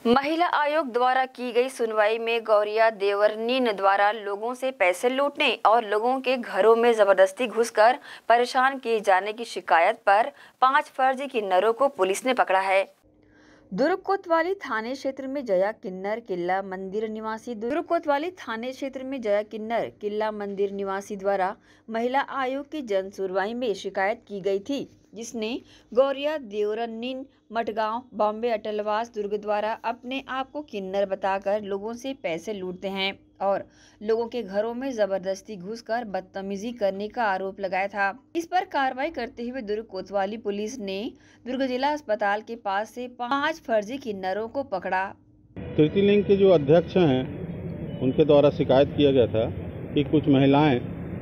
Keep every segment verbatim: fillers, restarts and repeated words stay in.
महिला आयोग द्वारा की गई सुनवाई में गौरिया देवरनीन द्वारा लोगों से पैसे लूटने और लोगों के घरों में जबरदस्ती घुसकर परेशान किए जाने की शिकायत पर पांच फर्जी किन्नरों को पुलिस ने पकड़ा है। दुर्ग कोतवाली थाने क्षेत्र में जया किन्नर किला मंदिर निवासी दुर्ग कोतवाली थाने क्षेत्र में जया किन्नर किला मंदिर निवासी द्वारा महिला आयोग की जन सुनवाई में शिकायत की गई थी, जिसने गौरिया देवरनीन मटगांव बॉम्बे अटलवास दुर्ग द्वारा अपने आप को किन्नर बताकर लोगों से पैसे लूटते हैं और लोगों के घरों में जबरदस्ती घुसकर बदतमीजी करने का आरोप लगाया था। इस पर कार्रवाई करते हुए दुर्ग कोतवाली पुलिस ने दुर्ग जिला अस्पताल के पास से पांच फर्जी किन्नरों को पकड़ा। तृतीय लिंग के जो अध्यक्ष हैं उनके द्वारा शिकायत किया गया था कि कुछ महिलाएं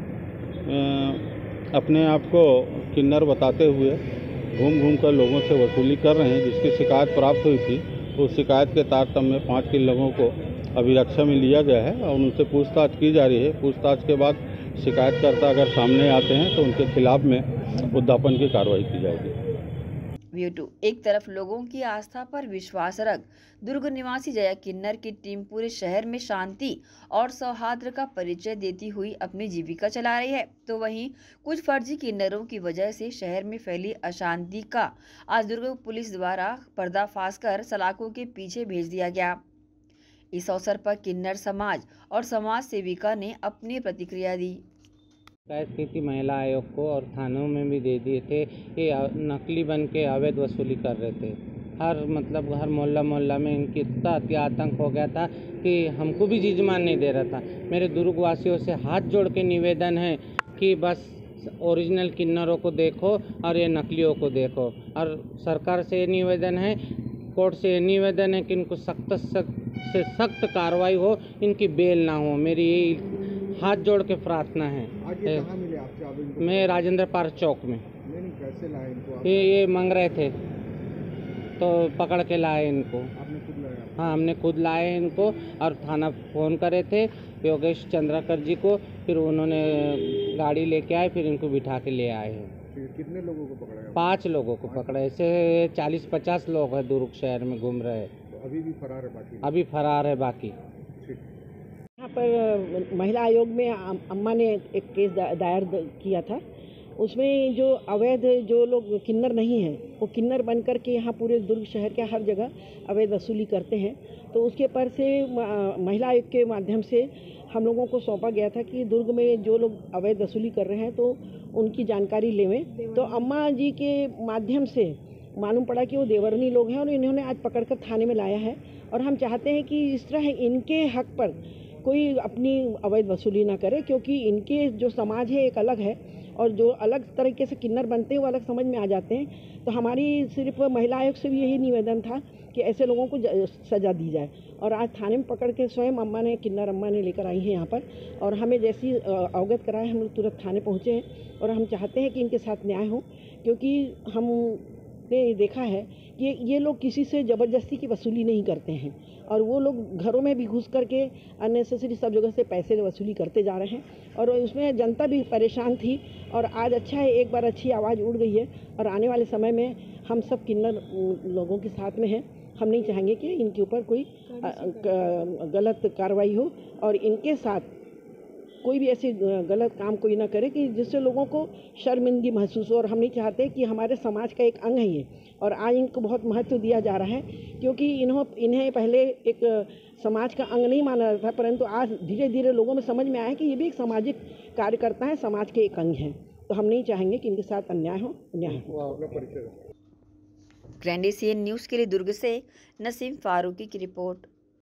अपने आप को किन्नर बताते हुए घूम घूम कर लोगों से वसूली कर रहे हैं, जिसकी शिकायत प्राप्त हुई थी। तो उस शिकायत के तारतम्य में पाँच किन लोगों को अभिरक्षा में लिया गया है और उनसे पूछताछ की जा रही है। पूछताछ के बाद शिकायतकर्ता अगर सामने आते हैं तो उनके खिलाफ में उद्यापन की कार्रवाई की जाएगी। व्यू टू एक तरफ लोगों की आस्था पर विश्वास रख दुर्ग निवासी जया किन्नर की टीम पूरे शहर में शांति और सौहार्द का परिचय देती हुई अपनी जीविका चला रही है, तो वहीं कुछ फर्जी किन्नरों की वजह से शहर में फैली अशांति का आज दुर्ग पुलिस द्वारा पर्दाफाश कर सलाखों के पीछे भेज दिया गया। इस अवसर पर किन्नर समाज और समाज सेविका ने अपनी प्रतिक्रिया दी। शिकायत की थी महिला आयोग को और थानों में भी दे दिए थे कि नकली बन के अवैध वसूली कर रहे थे। हर मतलब हर मोहल्ला मोहल्ला में इनकी इतना अति आतंक हो गया था कि हमको भी जीजमान नहीं दे रहा था। मेरे दुर्गवासियों से हाथ जोड़ के निवेदन है कि बस ओरिजिनल किन्नरों को देखो और ये नकलियों को देखो। और सरकार से ये निवेदन है, कोर्ट से ये निवेदन है कि इनको सख्त से सख्त कार्रवाई हो, इनकी बेल ना हो। मेरी यही हाथ जोड़ के प्रार्थना है। आज ये कहाँ मिले आपसे? आप इनको मैं राजेंद्र पार्क चौक में। नहीं नहीं कैसे लाए इनको आप? ये ये मांग रहे थे तो पकड़ के लाए इनको। आपने खुद लाया? हाँ, हमने खुद लाए इनको और थाना फ़ोन करे थे योगेश चंद्राकर जी को, फिर उन्होंने गाड़ी लेके आए, फिर इनको बिठा के ले आए हैं। कितने लोगों को पकड़ा? पाँच लोगों को पकड़ा। ऐसे चालीस पचास लोग हैं दुर्ग शहर में घूम रहे हैं। तो अभी भी फरार है बाकी? अभी फरार है बाकी। यहाँ पर महिला आयोग में अम्मा ने एक केस दायर किया था। उसमें जो अवैध जो लोग किन्नर नहीं हैं वो किन्नर बन कर के यहाँ पूरे दुर्ग शहर के हर जगह अवैध वसूली करते हैं। तो उसके पर से महिला आयोग के माध्यम से हम लोगों को सौंपा गया था कि दुर्ग में जो लोग अवैध वसूली कर रहे हैं तो उनकी जानकारी लेवें। तो अम्मा जी के माध्यम से मालूम पड़ा कि वो देवरनी लोग हैं और इन्होंने आज पकड़कर थाने में लाया है। और हम चाहते हैं कि इस तरह इनके हक पर कोई अपनी अवैध वसूली ना करे, क्योंकि इनके जो समाज है एक अलग है और जो अलग तरीके से किन्नर बनते हैं वो अलग समझ में आ जाते हैं। तो हमारी सिर्फ महिला आयोग से भी यही निवेदन था कि ऐसे लोगों को सज़ा दी जाए। और आज थाने में पकड़ के स्वयं अम्मा ने किन्नर अम्मा ने लेकर आई हैं यहाँ पर, और हमें जैसी अवगत कराए हम लोग तुरंत थाने पहुँचे हैं। और हम चाहते हैं कि इनके साथ न्याय हो, क्योंकि हमने देखा है कि ये लोग किसी से ज़बरदस्ती की वसूली नहीं करते हैं और वो लोग घरों में भी घुस करके अननेसेसरी सब जगह से पैसे वसूली करते जा रहे हैं। और उसमें जनता भी परेशान थी और आज अच्छा है, एक बार अच्छी आवाज़ उड़ गई है और आने वाले समय में हम सब किन्नर लोगों के साथ में हैं। हम नहीं चाहेंगे कि इनके ऊपर कोई गलत कार्रवाई हो और इनके साथ कोई भी ऐसी गलत काम कोई ना करे कि जिससे लोगों को शर्मिंदगी महसूस हो। और हम नहीं चाहते कि हमारे समाज का एक अंग है ये, और आज इनको बहुत महत्व दिया जा रहा है, क्योंकि इन्हों इन्हें पहले एक समाज का अंग नहीं माना जाता था, परंतु आज धीरे धीरे लोगों में समझ में आया कि ये भी एक सामाजिक कार्यकर्ता है, समाज के एक अंग हैं। तो हम नहीं चाहेंगे कि इनके साथ अन्याय हो अन्याय हो। ग्रैंड एशियन न्यूज़ के लिए दुर्ग से नसीम फारूकी की रिपोर्ट।